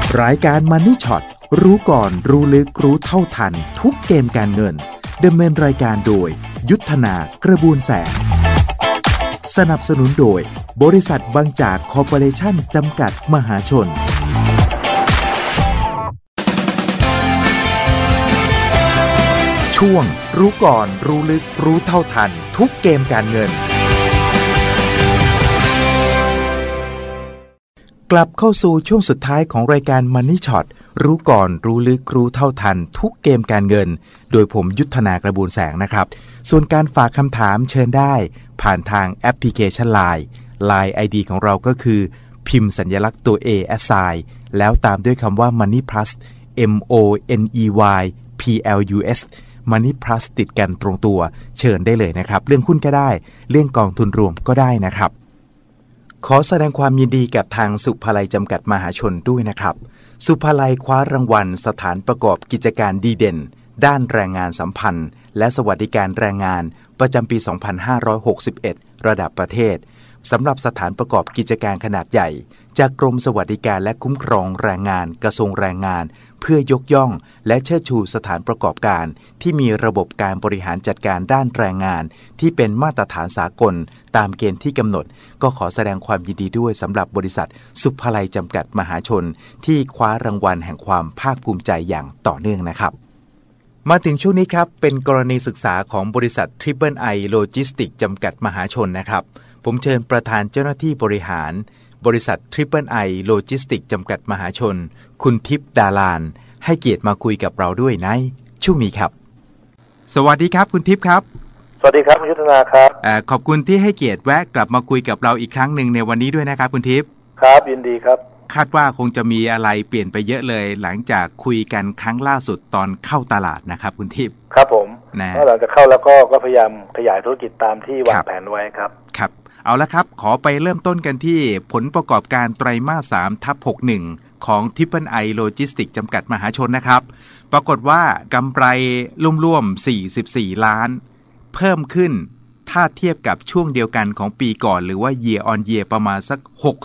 รายการ Money Shot รู้ก่อนรู้ลึกรู้เท่าทันทุกเกมการเงินดำเนินรายการโดยยุทธนากระบวนแสงสนับสนุนโดยบริษัทบางจากคอร์ปอเรชั่นจำกัดมหาชนช่วงรู้ก่อนรู้ลึกรู้เท่าทันทุกเกมการเงินกลับเข้าสู่ช่วงสุดท้ายของรายการ Money Shot รู้ก่อนรู้ลึกรู้เท่าทันทุกเกมการเงินโดยผมยุทธนากระบวนแสงนะครับส่วนการฝากคำถามเชิญได้ผ่านทางแอปพลิเคชัน Line ID ของเราก็คือพิมพ์สัญลักษณ์ตัว A assign แล้วตามด้วยคำว่า Money Plus MONEY PLUS Money Plus ติดกันตรงตัวเชิญได้เลยนะครับเรื่องหุ้นก็ได้เรื่องกองทุนรวมก็ได้นะครับขอแสดงความยินดีกับทางสุภาลัยจำกัดมหาชนด้วยนะครับสุภาลัยคว้ารางวัลสถานประกอบกิจการดีเด่นด้านแรงงานสัมพันธ์และสวัสดิการแรงงานประจำปี 2561 ระดับประเทศสำหรับสถานประกอบกิจการขนาดใหญ่จากกรมสวัสดิการและคุ้มครองแรงงานกระทรวงแรงงานเพื่อยกย่องและเชิดชูสถานประกอบการที่มีระบบการบริหารจัดการด้านแรงงานที่เป็นมาตรฐานสากลตามเกณฑ์ที่กำหนดก็ขอแสดงความยินดีด้วยสำหรับบริษัทสุภาลัยจำกัดมหาชนที่คว้ารางวัลแห่งความภาคภูมิใจอย่างต่อเนื่องนะครับมาถึงช่วงนี้ครับเป็นกรณีศึกษาของบริษัท Triple I Logistics จำกัดมหาชนนะครับผมเชิญประธานเจ้าหน้าที่บริหารบริษัท Triple I Logistics จำกัดมหาชนคุณทิพย์ดาลานให้เกียรติมาคุยกับเราด้วยในช่วงนี้ครับสวัสดีครับคุณทิพย์ครับสวัสดีครับยุทธนาครับขอบคุณที่ให้เกียรติแวะกลับมาคุยกับเราอีกครั้งหนึ่งในวันนี้ด้วยนะครับคุณทิพย์ครับยินดีครับคาดว่าคงจะมีอะไรเปลี่ยนไปเยอะเลยหลังจากคุยกันครั้งล่าสุดตอนเข้าตลาดนะครับคุณทิพย์ครับผมนะหลังจากเข้าแล้วก็พยายามขยายธุรกิจตามที่วางแผนไว้ครับครับเอาละครับขอไปเริ่มต้นกันที่ผลประกอบการไตรมาส 3/61 ของ Triple I Logistics จำกัดมหาชนนะครับปรากฏว่ากำไรร่วมๆ44ล้านเพิ่มขึ้นถ้าเทียบกับช่วงเดียวกันของปีก่อนหรือว่า year on year ประมาณสัก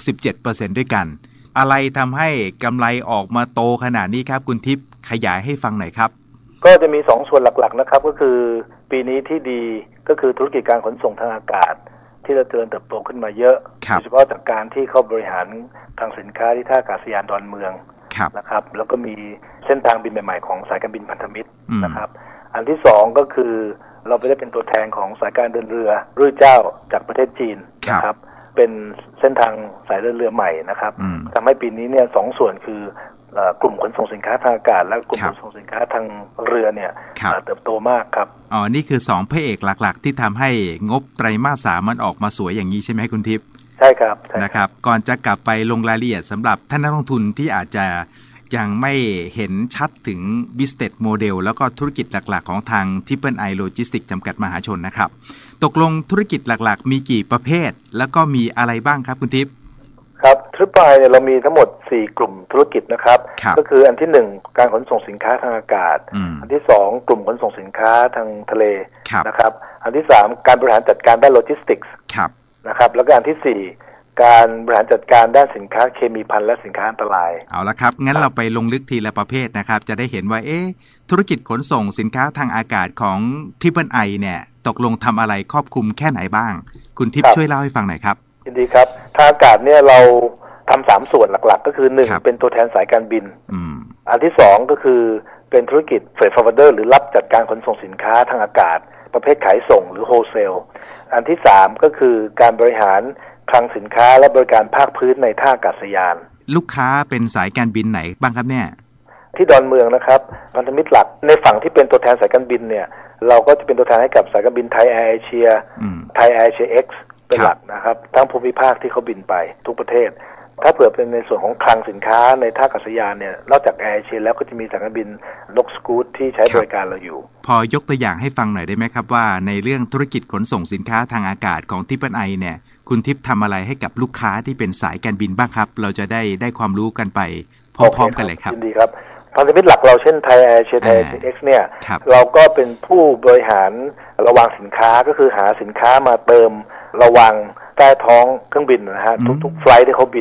67% ด้วยกันอะไรทำให้กำไรออกมาโตขนาดนี้ครับคุณทิพย์ขยายให้ฟังหน่อยครับก็จะมี2ส่วนหลักๆนะครับก็คือปีนี้ที่ดีก็คือธุรกิจการขนส่งทางอากาศที่เราเจริญเติบโตขึ้นมาเยอะโดยเฉพาะจากการที่เขาบริหารทางสินค้าที่ท่าอากาศยานดอนเมืองนะครับแล้วก็มีเส้นทางบินใหม่ๆของสายการบินพันธมิตรนะครับอันที่2ก็คือเราไปได้เป็นตัวแทนของสายการเดินเรือรุ่ยเจ้าจากประเทศจีนนะครับเป็นเส้นทางสายเดินเรือใหม่นะครับทำให้ปีนี้เนี่ย2ส่วนคือกลุ่มขนส่งสินค้าทางอากาศและกลุ่มขนส่งสินค้าทางเรือเนี่ยเติบโตมากครับนี่คือ2พระเอกหลักๆที่ทำให้งบไตรมาส 3มันออกมาสวยอย่างนี้ใช่ไหมคุณทิพย์ใช่ครับนะครับก่อนจะกลับไปลงรายละเอียดสำหรับท่านนักลงทุนที่อาจจะยังไม่เห็นชัดถึง business model แล้วก็ธุรกิจหลักๆของทาง Triple I Logistics จำกัดมหาชนนะครับตกลงธุรกิจหลักๆมีกี่ประเภทแล้วก็มีอะไรบ้างครับคุณทิพย์ครับ Triple I เนี่ยเรามีทั้งหมด4กลุ่มธุรกิจนะครับก็คืออันที่1การขนส่งสินค้าทางอากาศอันที่2กลุ่มขนส่งสินค้าทางทะเลนะครับอันที่3การบริหารจัดการด้านโลจิสติกส์นะครับแล้วก็อันที่4การบริหารจัดการด้านสินค้าเคมีภัณฑ์และสินค้าอันตรายเอาละครับงั้นเราไปลงลึกทีละประเภทนะครับจะได้เห็นว่าธุรกิจขนส่งสินค้าทางอากาศของ Triple I เนี่ยตกลงทำอะไรครอบคลุมแค่ไหนบ้างคุณทิพย์ช่วยเล่าให้ฟังหน่อยครับยินดีครับทางอากาศเนี่ยเราทำ3ส่วนหลักๆก็คือ1เป็นตัวแทนสายการบินอันที่2ก็คือเป็นธุรกิจ Freight Forwarder หรือรับจัดการขนส่งสินค้าทางอากาศประเภทขายส่งหรือ Wholesale อันที่3ก็คือการบริหารคลังสินค้าและบริการภาคพื้นในท่าอากาศยานลูกค้าเป็นสายการบินไหนบ้างครับเนี่ยที่ดอนเมืองนะครับพันธมิตรหลักในฝั่งที่เป็นตัวแทนสายการบินเนี่ยเราก็จะเป็นตัวแทนให้กับสายการบินไทยแอร์เอเชียไทยแอร์เอเชีย X เป็นหลักนะครับทั้งภูมิภาคที่เขาบินไปทุกประเทศถ้าเผื่อเป็นในส่วนของคลังสินค้าในท่าอากาศยานเนี่ยนอกจากแอร์เอเชียแล้วก็จะมีสายการบินนกสกู๊ตที่ใช้บริการเราอยู่พอยกตัวอย่างให้ฟังหน่อยได้ไหมครับว่าในเรื่องธุรกิจขนส่งสินค้าทางอากาศของTriple Iเนี่ยคุณทิพย์ทำอะไรให้กับลูกค้าที่เป็นสายการบินบ้างครับเราจะได้ความรู้กันไปพร้อมๆกันเลยครับยินดีครับพันธมิตรหลักเราเช่นไทยแอร์เอเชียไทยเอ็กซ์เนี่ยเราก็เป็นผู้บริหารระวางสินค้าก็คือหาสินค้ามาเติมระวางใต้ท้องเครื่องบินนะฮะทุกๆไฟลท์ที่เขาบิน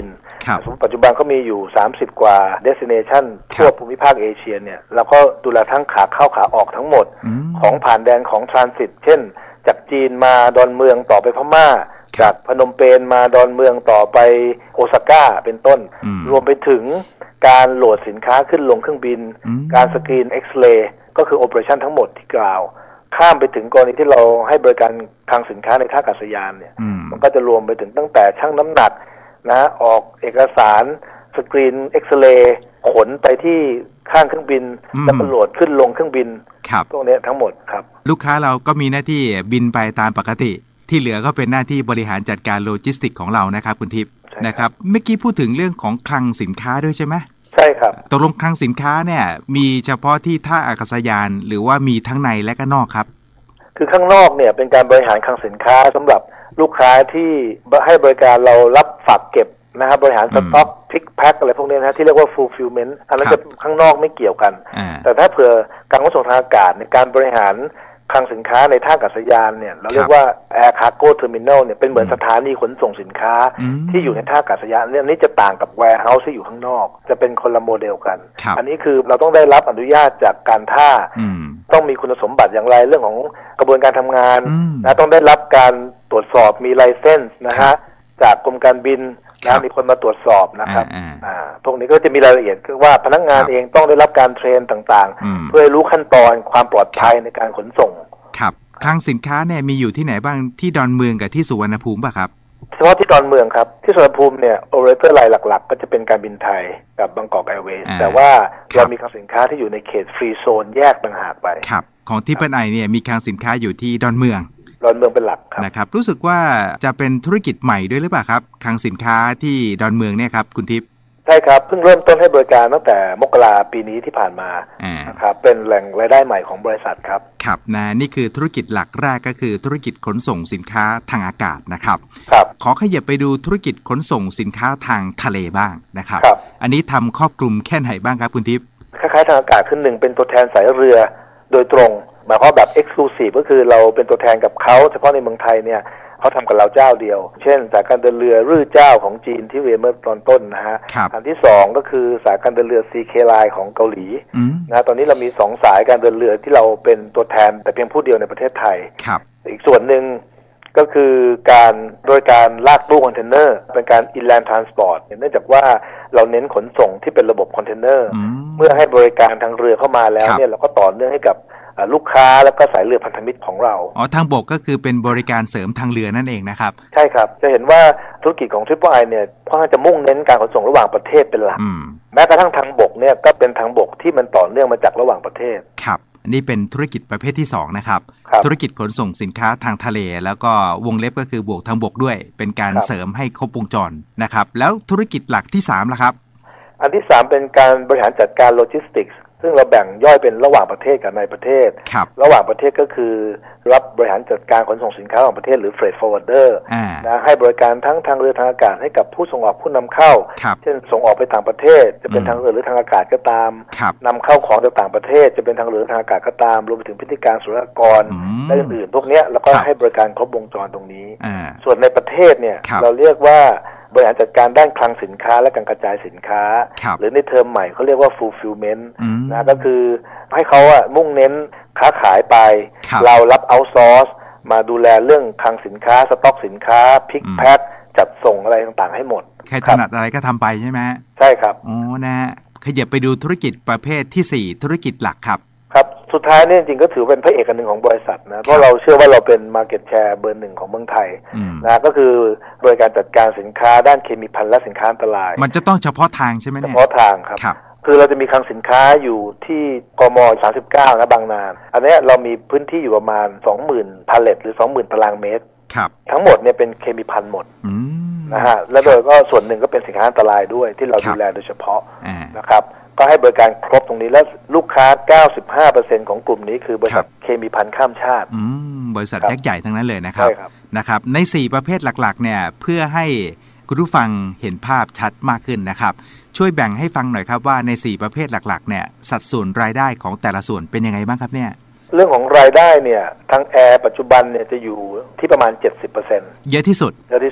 สมมติปัจจุบันเขามีอยู่30กว่า destination ทั่วภูมิภาคเอเชียเนี่ยเราก็ดูแลทั้งขาเข้าขาออกทั้งหมดของผ่านแดนของ transit เช่นจากจีนมาดอนเมืองต่อไปพม่าจากพนมเปญมาดอนเมืองต่อไปโอซาก้าเป็นต้นรวมไปถึงการโหลดสินค้าขึ้นลงเครื่องบินการสกรีนเอ็กซเรย์ก็คือโอเปอเรชั่นทั้งหมดที่กล่าวข้ามไปถึงกรณีที่เราให้บริการคลังสินค้าในท่าอากาศยานเนี่ยมันก็จะรวมไปถึงตั้งแต่ชั่งน้ำหนักนะออกเอกสารสกรีนเอ็กซเรย์ขนไปที่ข้างเครื่องบินแล้วก็โหลดขึ้นลงเครื่องบินพวกนี้ทั้งหมดครับลูกค้าเราก็มีหน้าที่บินไปตามปกติที่เหลือก็เป็นหน้าที่บริหารจัดการโลจิสติกของเรานะครับคุณทิพย์นะครับเมื่อกี้พูดถึงเรื่องของคลังสินค้าด้วยใช่ไหมใช่ครับตกลงคลังสินค้าเนี่ยมีเฉพาะที่ท่าอากาศยานหรือว่ามีทั้งในและก็นอกครับคือข้างนอกเนี่ยเป็นการบริหารคลังสินค้าสำหรับลูกค้าที่ให้บริการเรารับฝากเก็บนะครับบริหารสต็อกพิกแพ็คอะไรพวกนี้นะที่เรียกว่า fulfillment อันนั้นจะข้างนอกไม่เกี่ยวกันแต่ถ้าเผื่อการขนส่งทางอากาศในการบริหารคลังสินค้าในท่าอากาศยานเนี่ยเราเรียกว่า Air Cargo Terminal เนี่ยเป็นเหมือนสถานีขนส่งสินค้าที่อยู่ในท่าอากาศยานเนี่ยนี้จะต่างกับ warehouse ที่อยู่ข้างนอกจะเป็นคนละโมเดลกันอันนี้คือเราต้องได้รับอนุญาตจากการท่าต้องมีคุณสมบัติอย่างไรเรื่องของกระบวนการทำงานนะต้องได้รับการตรวจสอบมีไลเซนส์นะฮะจากกรมการบินนะมีคนมาตรวจสอบนะครับพวกนี้ก็จะมีรายละเอียดคือว่าพนักงานเองต้องได้รับการเทรนต่างๆเพื่อรู้ขั้นตอนความปลอดภัยในการขนส่งครับคลังสินค้าเนี่ยมีอยู่ที่ไหนบ้างที่ดอนเมืองกับที่สุวรรณภูมิป่ะครับเฉพาะที่ดอนเมืองครับที่สุวรรณภูมิเนี่ยโอเปอเรเตอร์รายหลักๆก็จะเป็นการบินไทยกับบางกอกแอร์เวย์แต่ว่าเรามีคลังสินค้าที่อยู่ในเขตฟรีโซนแยกต่างหากไปครับของที่เป็นไอเนี่ยมีคลังสินค้าอยู่ที่ดอนเมืองเป็นหลักครับนะครับรู้สึกว่าจะเป็นธุรกิจใหม่ด้วยหรือเปล่าครับคลังสินค้าที่ดอนเมืองเนี่ยครับคุณทิพย์ใช่ครับเพิ่งเริ่มต้นให้บริการตั้งแต่มกราปีนี้ที่ผ่านมานะครับเป็นแหล่งรายได้ใหม่ของบริษัทครับครับนะนี่คือธุรกิจหลักแรกก็คือธุรกิจขนส่งสินค้าทางอากาศนะครับครับขอขยับไปดูธุรกิจขนส่งสินค้าทางทะเลบ้างนะครับอันนี้ทำครอบคลุมแค่ไหนบ้างครับคุณทิพย์คล้ายๆทางอากาศขึ้นหนึ่งเป็นตัวแทนสายเรือโดยตรงหมายความแบบ exclusive ก็คือเราเป็นตัวแทนกับเขาเฉพาะในเมืองไทยเนี่ยเขาทำกับเราเจ้าเดียวเช่นสายการเดินเรือรื่อเจ้าของจีนที่เรียนเมื่อตอนต้นนะฮะอันที่2ก็คือสายการเดินเรือ CK Line ของเกาหลีนะตอนนี้เรามี2สายการเดินเรือที่เราเป็นตัวแทนแต่เพียงผู้เดียวในประเทศไทยอีกส่วนหนึ่งก็คือการโดยการลากตู้คอนเทนเนอร์เป็นการ inland transport เนื่องจากว่าเราเน้นขนส่งที่เป็นระบบคอนเทนเนอร์เมื่อให้บริการทางเรือเข้ามาแล้วเนี่ยเราก็ต่อเนื่องให้กับลูกค้าแล้วก็สายเรือพันธมิตรของเราทางบกก็คือเป็นบริการเสริมทางเรือนั่นเองนะครับใช่ครับจะเห็นว่าธุรกิจของ Triple I เนี่ยค่อนข้างจะมุ่งเน้นการขนส่งระหว่างประเทศเป็นหลักแม้กระทั่งทางบกเนี่ยก็เป็นทางบกที่มันต่อเนื่องมาจากระหว่างประเทศครับนี่เป็นธุรกิจประเภทที่2นะครับธุรกิจขนส่งสินค้าทางทะเลแล้วก็วงเล็บก็คือบวกทางบกด้วยเป็นการเสริมให้ครบวงจรนะครับแล้วธุรกิจหลักที่3ล่ะครับอันที่3เป็นการบริหารจัดการโลจิสติกส์ซึ่งเราแบ่งย่อยเป็นระหว่างประเทศกับในประเทศระหว่างประเทศก็คือรับบริหารจัดการขนส่งสินค้าระหว่างประเทศหรือ freight forwarder นะให้บริการทั้งทางเรือทางอากาศให้กับผู้ส่งออกผู้นำเข้าเช่นส่งออกไปต่างประเทศจะเป็นทางเรือหรือทางอากาศก็ตามนำเข้าของจากต่างประเทศจะเป็นทางเรือทางอากาศก็ตามรวมไปถึงพิธีการศุลกากรและอื่นๆพวกนี้แล้วก็ให้บริการครบวงจรตรงนี้ส่วนในประเทศเนี่ยเราเรียกว่าบริหารจัดการด้านคลังสินค้าและการกระจายสินค้าหรือในเทอมใหม่เขาเรียกว่า fulfillment นะก็คือให้เขามุ่งเน้นค้าขายไปเรารับ outsource มาดูแลเรื่องคลังสินค้าสต็อกสินค้าพิกแพ็คจัดส่งอะไรต่างๆให้หมดใครถนัดอะไรก็ทำไปใช่ไหมใช่ครับนะขยับไปดูธุรกิจประเภทที่4ธุรกิจหลักครับครับสุดท้ายเนี่ยจริงๆก็ถือเป็นพระเอกอันหนึ่งของบริษัทนะเพราะเราเชื่อว่าเราเป็น market share เบอร์1ของเมืองไทยนะก็คือบริการจัดการสินค้าด้านเคมีภัณฑ์และสินค้าอันตรายมันจะต้องเฉพาะทางใช่ไหมเนี่ยเฉพาะทางครับคือเราจะมีคลังสินค้าอยู่ที่กม39นะบางนาอันนี้เรามีพื้นที่อยู่ประมาณ 20,000 พาเลตหรือ 20,000 ตารางเมตรทั้งหมดเนี่ยเป็นเคมีภัณฑ์หมดนะฮะแล้วโดยก็ส่วนหนึ่งก็เป็นสินค้าอันตรายด้วยที่เราดูแลโดยเฉพาะนะครับก็ให้บริการครบตรงนี้และลูกค้า 95% ของกลุ่มนี้คือบริษัทเคมีภัณฑ์ข้ามชาติบริษัทยักษ์ใหญ่ทั้งนั้นเลยนะครับใน4ประเภทหลักๆเนี่ยเพื่อให้คุณผู้ฟังเห็นภาพชัดมากขึ้นนะครับช่วยแบ่งให้ฟังหน่อยครับว่าใน4ประเภทหลักๆเนี่ยสัดส่วนรายได้ของแต่ละส่วนเป็นยังไงบ้างครับเนี่ยเรื่องของรายได้เนี่ยทางแอร์ปัจจุบันเนี่ยจะอยู่ที่ประมาณ 70% เยอะที่สุด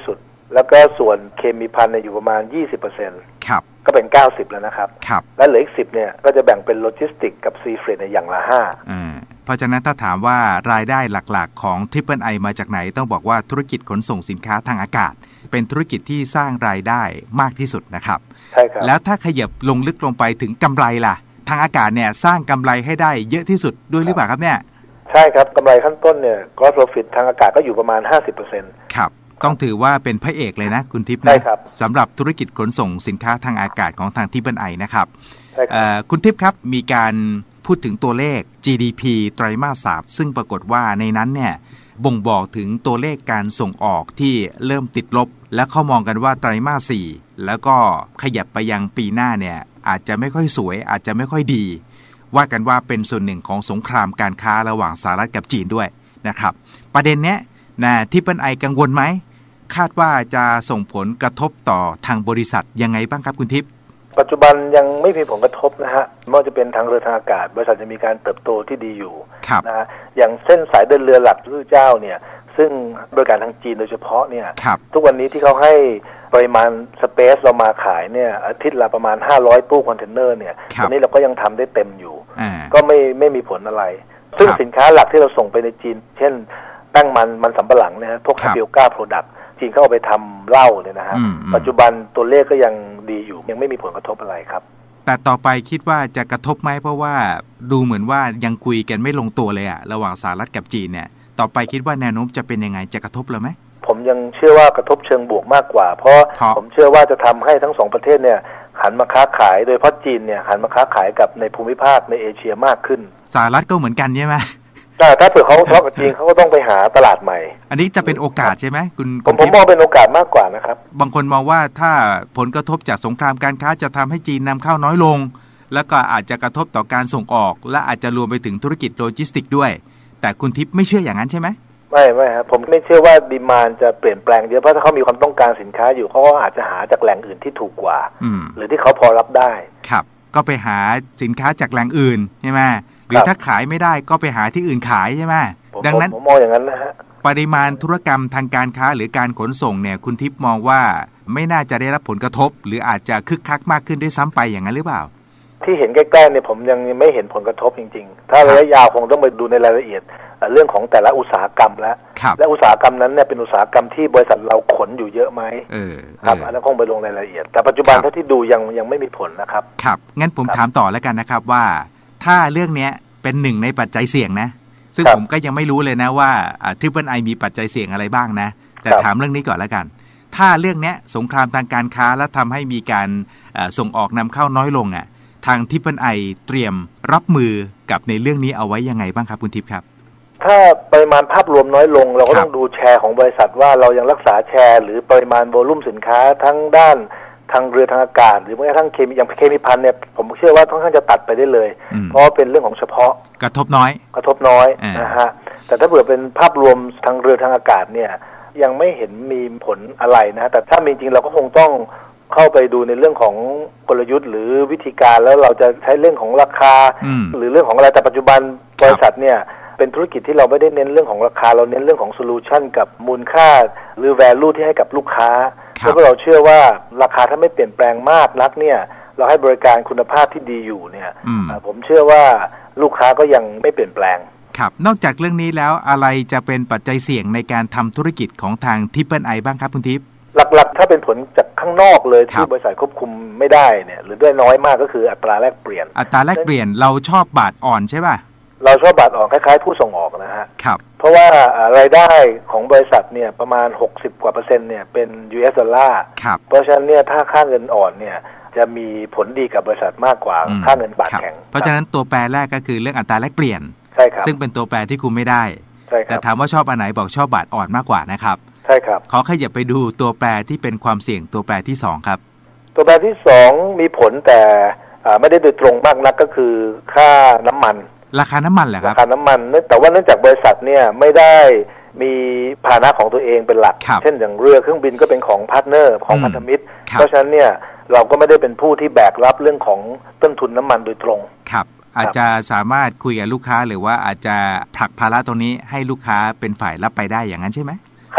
แล้วก็ส่วนเคมีภัณฑ์เนี่ยอยู่ประมาณ 20% ครับก็เป็น90แล้วนะครับครับและเหลืออีก10เนี่ยก็จะแบ่งเป็นโลจิสติกกับซีเฟรตในอย่างละเพราะฉะนั้นถ้าถามว่ารายได้หลักๆของ Triple I มาจากไหนต้องบอกว่าธุรกิจขนส่งสินค้าทางอากาศเป็นธุรกิจที่สร้างรายได้มากที่สุดนะครับใช่ครับแล้วถ้าขยับลงลึกลงไปถึงกำไรล่ะทางอากาศเนี่ยสร้างกำไรให้ได้เยอะที่สุดด้วยหรือเปล่าครับเนี่ยใช่ครับกำไรขั้นต้นเนี่ย gross profit ทางอากาศก็อยู่ประมาณ 50% ครับต้องถือว่าเป็นพระเอกเลยนะคุณทิพย์นะสำหรับธุรกิจขนส่งสินค้าทางอากาศของทางTriple Iนะครับใช่ครับคุณทิพย์ครับมีการพูดถึงตัวเลข GDP ไตรมาส 3ซึ่งปรากฏว่าในนั้นเนี่ยบ่งบอกถึงตัวเลขการส่งออกที่เริ่มติดลบและเขามองกันว่าไตรมาส 4แล้วก็ขยับไปยังปีหน้าเนี่ยอาจจะไม่ค่อยสวยอาจจะไม่ค่อยดีว่ากันว่าเป็นส่วนหนึ่งของสงครามการค้าระหว่างสหรัฐกับจีนด้วยนะครับประเด็นเนี้ยนะTriple Iกังวลไหมคาดว่าจะส่งผลกระทบต่อทางบริษัทยังไงบ้างครับคุณทิพย์ปัจจุบันยังไม่มีผลกระทบนะฮะไม่ว่าจะเป็นทางเรือทางอากาศบริษัทจะมีการเติบโตที่ดีอยู่นะฮะอย่างเส้นสายเดินเรือหลักที่เจ้าเนี่ยซึ่งบริการทางจีนโดยเฉพาะเนี่ยทุกวันนี้ที่เขาให้ปริมาณสเปซเรามาขายเนี่ยอาทิตย์ละประมาณ500ตู้คอนเทนเนอร์เนี่ยตอนนี้เราก็ยังทำได้เต็มอยู่ก็ไม่มีผลอะไรซึ่งสินค้าหลักที่เราส่งไปในจีนเช่นแป้งมันสำปะหลังนะฮะพวกคาเปียก้าโปรดักต์จีนเขาเอาไปทำเหล้าเนี่ยนะฮะปัจจุบันตัวเลขก็ยังดีอยู่ยังไม่มีผลกระทบอะไรครับแต่ต่อไปคิดว่าจะกระทบไหมเพราะว่าดูเหมือนว่ายังคุยกันไม่ลงตัวเลยอะระหว่างสหรัฐกับจีนเนี่ยต่อไปคิดว่าแนวโน้มจะเป็นยังไงจะกระทบเลยไหมผมยังเชื่อว่ากระทบเชิงบวกมากกว่าเพราะผมเชื่อว่าจะทำให้ทั้งสองประเทศเนี่ยหันมาค้าขายโดยเฉพาะจีนเนี่ยหันมาค้าขายกับในภูมิภาคในเอเชียมากขึ้นสหรัฐก็เหมือนกันใช่ไหมถ้าเผื่อเขาทะเลาะกับจีนเขาก็ต้องไปหาตลาดใหม่อันนี้จะเป็นโอกาสใช่ไหมผมมองเป็นโอกาสมากกว่านะครับบางคนมองว่าถ้าผลกระทบจากสงครามการค้าจะทำให้จีนนำเข้าน้อยลงแล้วก็อาจจะกระทบต่อการส่งออกและอาจจะรวมไปถึงธุรกิจโลจิสติกด้วยแต่คุณทิพย์ไม่เชื่ออย่างนั้นใช่ไหมไม่ครับผมไม่เชื่อว่าดีมานด์จะเปลี่ยนแปลงเยอะเพราะถ้าเขามีความต้องการสินค้าอยู่เขาก็อาจจะหาจากแหล่งอื่นที่ถูกกว่าหรือที่เขาพอรับได้ครับก็ไปหาสินค้าจากแหล่งอื่นใช่ไหมหรือถ้าขายไม่ได้ก็ไปหาที่อื่นขายใช่ไหมดังนั้นผมมองอย่างนั้นนะฮะปริมาณธุรกรรมทางการค้าหรือการขนส่งเนี่ยคุณทิพย์มองว่าไม่น่าจะได้รับผลกระทบหรืออาจจะคึกคักมากขึ้นด้วยซ้ำไปอย่างนั้นหรือเปล่าที่เห็นใกล้ๆเนี่ยผมยังไม่เห็นผลกระทบจริงๆถ้าระยะยาวคงต้องไปดูในรายละเอียดเรื่องของแต่ละอุตสาหกรรมและอุตสาหกรรมนั้นเนี่ยเป็นอุตสาหกรรมที่บริษัทเราขนอยู่เยอะไหมครับอันนั้นคงไปลงรายละเอียดแต่ปัจจุบันเท่าที่ดูยังไม่มีผลนะครับครับงั้นผมถามต่อแล้วกันนะครับว่าถ้าเรื่องนี้เป็นหนึ่งในปัจจัยเสี่ยงนะซึ่งผมก็ยังไม่รู้เลยนะว่าTriple Iมีปัจจัยเสี่ยงอะไรบ้างนะแต่ถามเรื่องนี้ก่อนแล้วกันถ้าเรื่องนี้สงครามทางการค้าและทำให้มีการส่งออกนำเข้าน้อยลงทางTriple Iเตรียมรับมือกับในเรื่องนี้เอาไว้ยังไงบ้างครับคุณทิพย์ครับถ้าปริมาณภาพรวมน้อยลงเราก็ต้องดูแชร์ของบริษัทว่าเรายังรักษาแชร์หรือปริมาณโวลุ่มสินค้าทั้งด้านทางเรือทางอากาศหรือแม้กระทั่งเคมีภัณฑ์เนี่ยผมเชื่อว่าค่อนข้างจะตัดไปได้เลยเพราะเป็นเรื่องของเฉพาะกระทบน้อยนะฮะแต่ถ้าเผื่อเป็นภาพรวมทางเรือทางอากาศเนี่ยยังไม่เห็นมีผลอะไรนะแต่ถ้ามีจริงเราก็คงต้องเข้าไปดูในเรื่องของกลยุทธ์หรือวิธีการแล้วเราจะใช้เรื่องของราคาหรือเรื่องของอะไรแต่ปัจจุบันบริษัทเนี่ยเป็นธุรกิจที่เราไม่ได้เน้นเรื่องของราคาเราเน้นเรื่องของโซลูชันกับมูลค่าหรือ value ที่ให้กับลูกค้าแล้วก็เราเชื่อว่าราคาถ้าไม่เปลี่ยนแปลงมากนักเนี่ยเราให้บริการคุณภาพที่ดีอยู่เนี่ยผมเชื่อว่าลูกค้าก็ยังไม่เปลี่ยนแปลงครับนอกจากเรื่องนี้แล้วอะไรจะเป็นปัจจัยเสี่ยงในการทำธุรกิจของทางTriple Iบ้างครับคุณทิพย์หลักๆถ้าเป็นผลจากข้างนอกเลยที่บริษัทควบคุมไม่ได้เนี่ยหรือได้น้อยมากก็คืออัตราแลกเปลี่ยนเราชอบบาทอ่อนใช่ป่ะเราชอบบาทอ่อนคล้ายๆผู้ส่งออกนะฮะครับเพราะว่ารายได้ของบริษัทเนี่ยประมาณ60%เนี่ยเป็น US ดอลลาร์เพราะฉะนั้นเนี่ยถ้าค่าเงินอ่อนเนี่ยจะมีผลดีกับบริษัทมากกว่าค่าเงินบาทแข็งเพราะฉะนั้นตัวแปรแรกก็คือเรื่องอัตราแลกเปลี่ยนใช่ครับซึ่งเป็นตัวแปรที่คุมไม่ได้แต่ถามว่าชอบอันไหนบอกชอบบาทอ่อนมากกว่านะครับใช่ครับขอขยับไปดูตัวแปรที่เป็นความเสี่ยงตัวแปรที่2ครับตัวแปรที่2มีผลแต่ไม่ได้โดยตรงมากนักก็คือค่าน้ำมันราคาน้ำมันเหรอครับราคาน้ำมันแต่ว่าเนื่องจากบริษัทเนี่ยไม่ได้มีพาหนะของตัวเองเป็นหลักเช่นอย่างเรือเครื่องบินก็เป็นของพาร์ทเนอร์ของพันธมิตรเพราะฉะนั้นเนี่ยเราก็ไม่ได้เป็นผู้ที่แบกรับเรื่องของต้นทุนน้ำมันโดยตรงครับอาจจะสามารถคุยกับลูกค้าหรือว่าอาจจะผลักภาระตรงนี้ให้ลูกค้าเป็นฝ่ายรับไปได้อย่างนั้นใช่ไหมค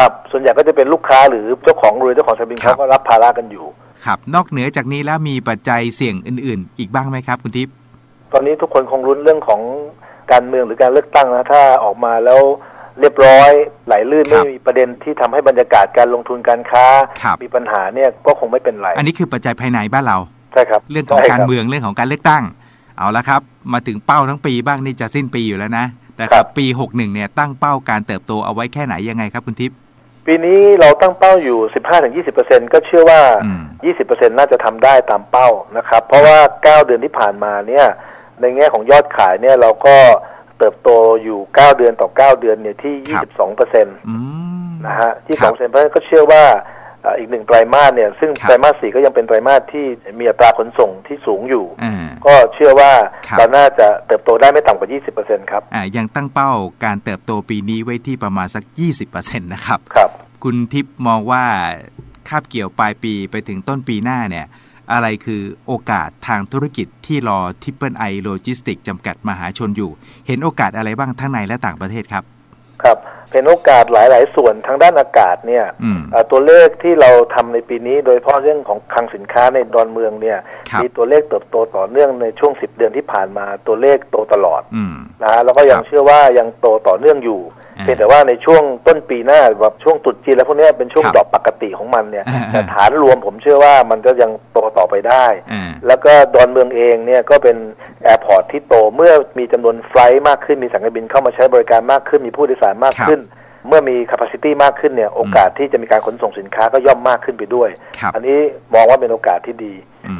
ครับส่วนใหญ่ก็จะเป็นลูกค้าหรือเจ้าของเรือเจ้าของสายการบินเขาก็รับภาระกันอยู่ครับนอกเหนือจากนี้แล้วมีปัจจัยเสี่ยงอื่นๆอีกบ้างไหมครับคุณทิพย์ตอนนี้ทุกคนคงรุ้นเรื่องของการเมืองหรือการเลือกตั้งนะถ้าออกมาแล้วเรียบร้อยไหลลื่นไม่มีประเด็นที่ทำให้บรรยากาศการลงทุนการค้ามีปัญหาเนี่ยก็คงไม่เป็นไรอันนี้คือปัจจัยภายในบ้านเราใช่ครับเรื่องของการเมืองเรื่องของการเลือกตั้งเอาละครับมาถึงเป้าทั้งปีบ้างนี่จะสิ้นปีอยู่แล้วนะแต่ครับปี61เนี่ยตั้งเป้าการเติบโตเอาไว้แค่ไหนยังไงครับคุณทิพย์ปีนี้เราตั้งเป้าอยู่ 15-20% ก็เชื่อว่า 20% น่าจะทำได้ตามเป้านะครับเพราะว่า9เดือนที่ผ่านมาเนี่ยในแง่ของยอดขายเนี่ยเราก็เติบโตอยู่9เดือนต่อ9เดือนเนี่ยที่ 22% นะฮะ 22% เพราะฉะนั้นก็เชื่อว่าอีก1ไตรมาสเนี่ยซึ่งไตรมาส4ก็ยังเป็นไตรมาสที่มีอัตราขนส่งที่สูงอยู่ก็เชื่อว่าเราน่าจะเติบโตได้ไม่ต่ำกว่า 20% ครับยังตั้งเป้าการเติบโตปีนี้ไว้ที่ประมาณสัก 20% นะครับครับคุณทิพย์มองว่าคาบเกี่ยวปลายปีไปถึงต้นปีหน้าเนี่ยอะไรคือโอกาสทางธุรกิจที่รอ Triple-I Logistics จำกัดมหาชนอยู่เห็นโอกาสอะไรบ้างทั้งในและต่างประเทศครับครับเป็นโอกาสหลายๆส่วนทางด้านอากาศเนี่ยตัวเลขที่เราทำในปีนี้โดยเฉพาะเรื่องของคลังสินค้าในดอนเมืองเนี่ยมีตัวเลขเติบโตต่อเนื่องในช่วง10เดือนที่ผ่านมาตัวเลขโตตลอดนะแล้วก็ยังเชื่อว่ายังโตต่อเนื่องอยู่เพียงแต่ว่าในช่วงต้นปีหน้าแบบช่วงตรุษจีนแล้วพวกนี้เป็นช่วงดอกปกติของมันเนี่ยแต่ฐานรวมผมเชื่อว่ามันก็ยังโตต่อไปได้แล้วก็ดอนเมืองเองเนี่ยก็เป็นแอร์พอร์ตที่โตเมื่อมีจำนวนไฟลท์มากขึ้นมีสายการบินเข้ามาใช้บริการมากขึ้นมีผู้โดยสารมากขึ้นเมื่อมี capacity มากขึ้นเนี่ยโอกาสที่จะมีการขนส่งสินค้าก็ย่อมมากขึ้นไปด้วยอันนี้มองว่าเป็นโอกาสที่ดี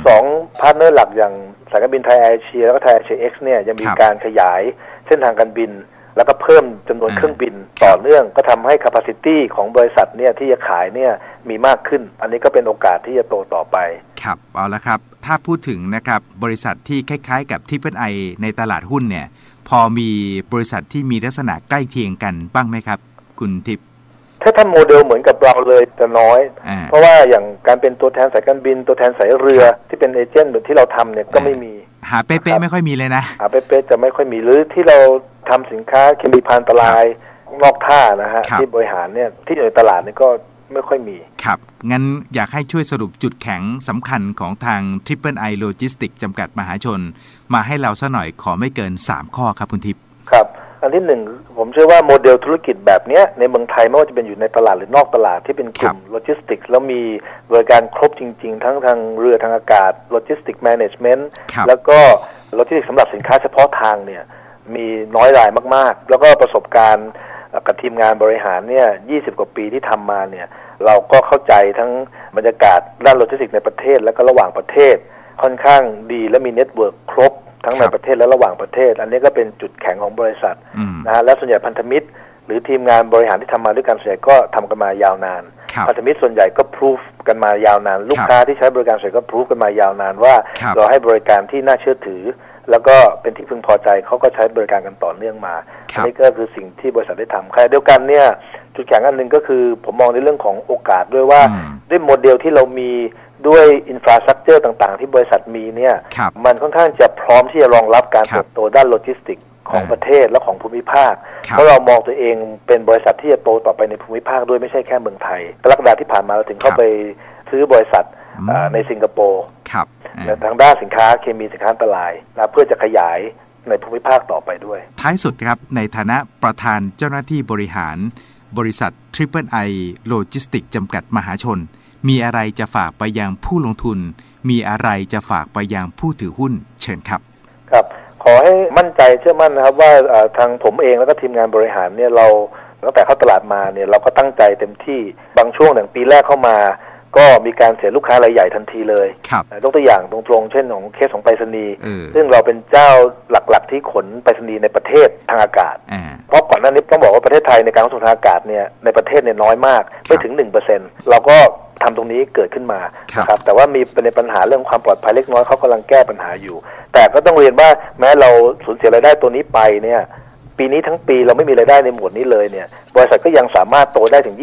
2พาร์ทเนอร์หลักอย่างสายการบินไทยแอร์เอเชียแล้วก็ไทยแอร์เอเชียเอ็กซ์เนี่ยยังมีการขยายเส้นทางการบินแล้วก็เพิ่มจำนวนเครื่องบินต่อเนื่องก็ทำให้ capacity ของบริษัทเนี่ยที่จะขายเนี่ยมีมากขึ้นอันนี้ก็เป็นโอกาสที่จะโตต่อไปครับเอาละครับถ้าพูดถึงนะครับบริษัทที่คล้ายๆกับ Triple-I ในตลาดหุ้นเนี่ยพอมีบริษัทที่มีลักษณะใกล้เคียงกันบ้างไหมครับคุณทิพย์ถ้าทำโมเดลเหมือนกับเราเลยจะน้อยเพราะว่าอย่างการเป็นตัวแทนสายการบินตัวแทนสายเรือที่เป็นเอเจนต์แบบที่เราทำเนี่ยก็ไม่มีหาเป๊ะๆไม่ค่อยมีเลยนะหาเป๊ะๆจะไม่ค่อยมีหรือที่เราทำสินค้าเคมีภัณฑ์อันตรายนอกท่านะฮะที่บริหารเนี่ยที่อยู่ในตลาดนี่ก็ไม่ค่อยมีครับงั้นอยากให้ช่วยสรุปจุดแข็งสำคัญของทาง Triple-I Logistics จำกัดมหาชนมาให้เราซะหน่อยขอไม่เกิน3ข้อครับคุณทิพย์ครับอันที่1ผมเชื่อว่าโมเดลธุรกิจแบบนี้ในเมืองไทยไม่ว่าจะเป็นอยู่ในตลาดหรือนอกตลาดที่เป็นกลุ่มโลจิสติกส์แล้วมีบริการครบจริงๆทั้งทางเรือทางอากาศโลจิสติกส์แมネจเมนต์แล้วก็โลจิสติกส์สำหรับสินค้าเฉพาะทางเนี่ยมีน้อยรายมากๆแล้วก็ประสบการณ์กับทีมงานบริหารเนี่ย20กว่าปีที่ทำมาเนี่ยเราก็เข้าใจทั้งบรรยากาศด้านโลจิสติกส์ในประเทศและก็ระหว่างประเทศค่อนข้างดีและมีเน็ตเวิร์คครบทั้งในประเทศและระหว่างประเทศอันนี้ก็เป็นจุดแข็งของบริษัทนะฮะและส่วนใหญ่พันธมิตรหรือทีมงานบริหารที่ทำมาด้วยกันส่วนใหญ่ก็ทำกันมายาวนานพันธมิตรส่วนใหญ่ก็พิสูจกันมายาวนานลูกค้าที่ใช้บริการส่วนใหญ่ก็พิสูจกันมายาวนานว่าเราให้บริการที่น่าเชื่อถือแล้วก็เป็นที่พึงพอใจเขาก็ใช้บริการกันต่อเนื่องมาอันนี้ก็คือสิ่งที่บริษัทได้ทำขณะเดียวกันเนี่ยจุดแข็งอันนึงก็คือผมมองในเรื่องของโอกาสด้วยว่าด้วยโมเดลที่เรามีด้วยอินฟราสตรัคเจอร์ต่างๆที่บริษัทมีเนี่ยมันค่อนข้างจะพร้อมที่จะรองรับการเติบโตด้านโลจิสติกส์ของประเทศและของภูมิภาคเพราะเรามองตัวเองเป็นบริษัทที่จะโตต่อไปในภูมิภาคด้วยไม่ใช่แค่เมืองไทยกรกฎาคมที่ผ่านมาเราถึงเข้าไปซื้อบริษัทในสิงคโปร์ทางด้านสินค้าเคมีสินค้าอันตรายนะเพื่อจะขยายในภูมิภาคต่อไปด้วยท้ายสุดครับในฐานะประธานเจ้าหน้าที่บริหารบริษัท Triple-I Logistics จำกัดมหาชนมีอะไรจะฝากไปยังผู้ลงทุนมีอะไรจะฝากไปยังผู้ถือหุ้นเชิญครับครับขอให้มั่นใจเชื่อมั่นนะครับว่าทางผมเองแล้วก็ทีมงานบริหารเนี่ยเราตั้งแต่เข้าตลาดมาเนี่ยเราก็ตั้งใจเต็มที่บางช่วงอย่างปีแรกเข้ามาก็มีการเสียลูกค้ารายใหญ่ทันทีเลยยกตัวอย่างตรงๆเช่นของเคสของไปรษณีย์ซึ่งเราเป็นเจ้าหลักๆที่ขนไปรษณีย์ในประเทศทางอากาศเพราะก่อนหน้านี้ต้องบอกว่าประเทศไทยในการขนส่งทางอากาศเนี่ยในประเทศเนี่ยน้อยมากไม่ถึง 1% เราก็ทำตรงนี้เกิดขึ้นมานะครับแต่ว่ามีเป็นปัญหาเรื่องความปลอดภัยเล็กน้อยเขากำลังแก้ปัญหาอยู่แต่ก็ต้องเรียนว่าแม้เราสูญเสียรายได้ตัวนี้ไปเนี่ยปีนี้ทั้งปีเราไม่มีรายได้ในหมวดนี้เลยเนี่ยบริษัทก็ยังสามารถโตได้ถึง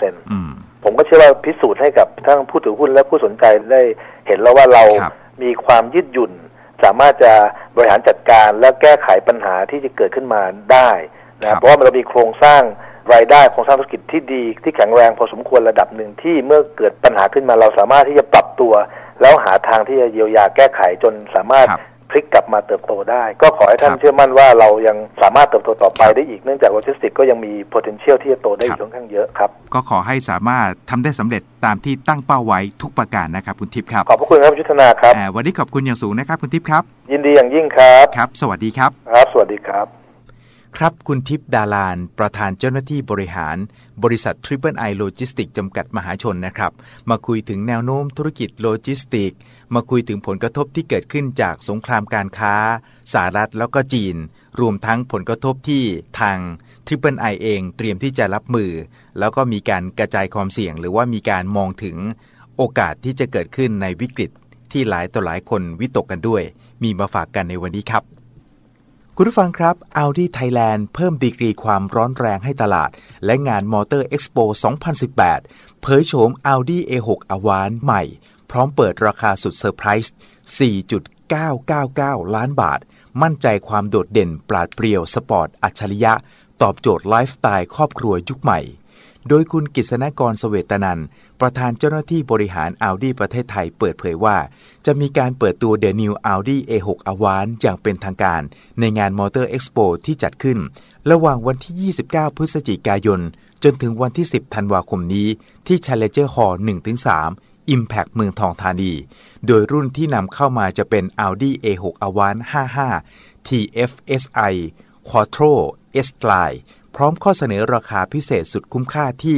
20%ผมก็เชื่อว่าพิสูจน์ให้กับทั้งผู้ถือหุ้นและผู้สนใจได้เห็นแล้วว่าเรามีความยืดหยุ่นสามารถจะบริหารจัดการและแก้ไขปัญหาที่จะเกิดขึ้นมาได้นะเพราะว่าเรามีโครงสร้างรายได้โครงสร้างธุรกิจที่ดีที่แข็งแรงพอสมควรระดับหนึ่งที่เมื่อเกิดปัญหาขึ้นมาเราสามารถที่จะปรับตัวแล้วหาทางที่จะเยียวยาแก้ไขจนสามารถพลิกกลับมาเติบโตได้ก็ขอให้ท่านเชื่อมั่นว่าเรายังสามารถเติบโตต่อไปได้อีกเนื่องจากโลจิสติกส์ก็ยังมี potential ที่จะโตได้อีกค่อนข้างเยอะครับก็ขอให้สามารถทำได้สำเร็จตามที่ตั้งเป้าไว้ทุกประการนะครับคุณทิพย์ครับขอบพระคุณครับยุทธนาครับวันนี้ขอบคุณอย่างสูงนะครับคุณทิพย์ครับยินดีอย่างยิ่งครับครับสวัสดีครับครับสวัสดีครับครับคุณทิพย์ดาลานประธานเจ้าหน้าที่บริหารบริษัท Triple I Logistics จำกัดมหาชนนะครับมาคุยถึงแนวโน้มธุรกิจโลจิสติกส์มาคุยถึงผลกระทบที่เกิดขึ้นจากสงครามการค้าสหรัฐแล้วก็จีนรวมทั้งผลกระทบที่ทาง Triple I เองเตรียมที่จะรับมือแล้วก็มีการกระจายความเสี่ยงหรือว่ามีการมองถึงโอกาสที่จะเกิดขึ้นในวิกฤตที่หลายต่อหลายคนวิตกกันด้วยมีมาฝากกันในวันนี้ครับคุณผู้ฟังครับ Audi Thailand เพิ่มดีกรีความร้อนแรงให้ตลาดและงาน Motor Expo 2018 เผยโฉม Audi A6 Avant ใหม่พร้อมเปิดราคาสุดเซอร์ไพรส์ 4.999 ล้านบาทมั่นใจความโดดเด่นปราดเปรียวสปอร์ตอัจฉริยะตอบโจทย์ไลฟ์สไตล์ครอบครัวยุคใหม่โดยคุณกฤษณกร เสวตนันท์ประธานเจ้าหน้าที่บริหาร Audi ประเทศไทยเปิดเผยว่าจะมีการเปิดตัว The New Audi A6 Avant อย่างเป็นทางการในงาน Motor Expo ที่จัดขึ้นระหว่างวันที่ 29 พฤศจิกายนจนถึงวันที่ 10 ธันวาคมนี้ที่ Challenger Hall 1-3 Impact เมืองทองธานีโดยรุ่นที่นำเข้ามาจะเป็น Audi A6 Avant 55 TFSI Quattro S-Line พร้อมข้อเสนอราคาพิเศษสุดคุ้มค่าที่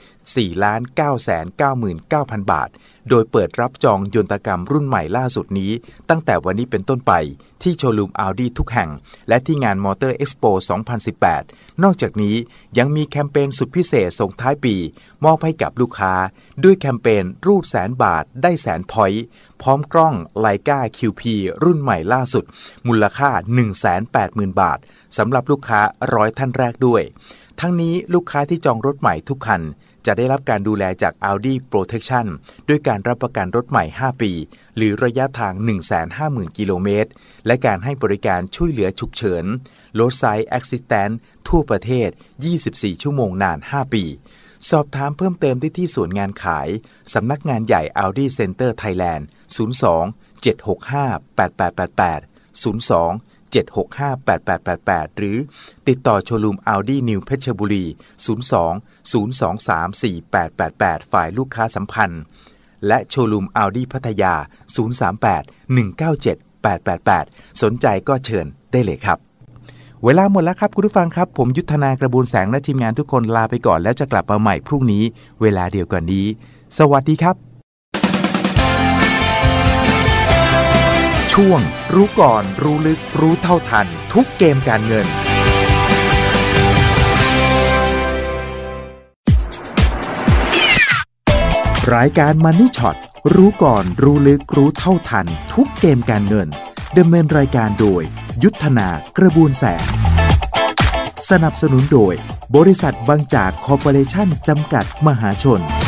4,999,000 บาทโดยเปิดรับจองยนตกรรมรุ่นใหม่ล่าสุดนี้ตั้งแต่วันนี้เป็นต้นไปที่โชว์รูม Audi ทุกแห่งและที่งาน Motor Expo 2018 นอกจากนี้ยังมีแคมเปญสุดพิเศษส่งท้ายปีมอบให้กับลูกค้าด้วยแคมเปญรูด100,000 บาทได้100,000 พอยต์พร้อมกล้อง Leica QP รุ่นใหม่ล่าสุดมูลค่า 180,000 บาทสำหรับลูกค้า100 ท่านแรกด้วยทั้งนี้ลูกค้าที่จองรถใหม่ทุกคันจะได้รับการดูแลจาก Audi Protection ด้วยการรับประกันรถใหม่ 5 ปีหรือระยะทาง 150,000 กิโลเมตรและการให้บริการช่วยเหลือฉุกเฉิน Roadside Assistance ทั่วประเทศ 24 ชั่วโมงนาน 5 ปีสอบถามเพิ่มเติมได้ที่ส่วนงานขายสำนักงานใหญ่ Audi Center Thailand 02 765 8888 02-765-8888 หรือติดต่อโชว์รูม Audi New เพชรบุรี 02-023-4888 ฝ่ายลูกค้าสัมพันธ์และโชว์รูม Audi พัทยา 038-197-888 สนใจก็เชิญได้เลยครับเวลาหมดแล้วครับคุณผู้ฟังครับผมยุทธนากระบูลแสงและทีมงานทุกคนลาไปก่อนแล้วจะกลับมาใหม่พรุ่งนี้เวลาเดียวกันนี้สวัสดีครับช่วงรู้ก่อนรู้ลึกรู้เท่าทันทุกเกมการเงินรายการ Money Shot รู้ก่อนรู้ลึกรู้เท่าทันทุกเกมการเงินดำเนินรายการโดยยุทธนากระบวนแสงสนับสนุนโดยบริษัทบางจากคอร์ปอเรชั่นจำกัดมหาชน